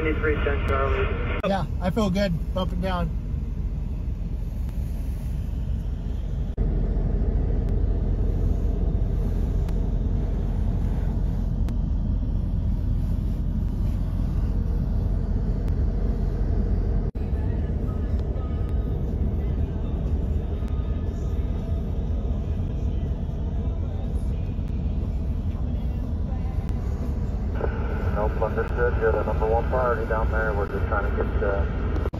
73 10 Charlie. Yeah, I feel good bumping down. Nope, understood. You're the #1 priority down there. We're just trying to get